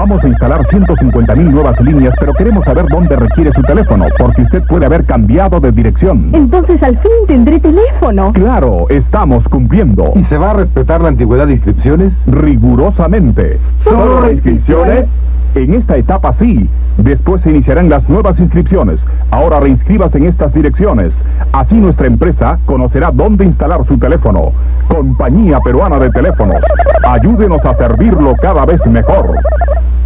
Vamos a instalar 150,000 nuevas líneas, pero queremos saber dónde requiere su teléfono, porque usted puede haber cambiado de dirección. Entonces al fin tendré teléfono. Claro, estamos cumpliendo. ¿Y se va a respetar la antigüedad de inscripciones? Rigurosamente. ¿Solo reinscripciones? En esta etapa sí. Después se iniciarán las nuevas inscripciones. Ahora reinscríbase en estas direcciones. Así nuestra empresa conocerá dónde instalar su teléfono. Compañía Peruana de Teléfonos. Ayúdenos a servirlo cada vez mejor.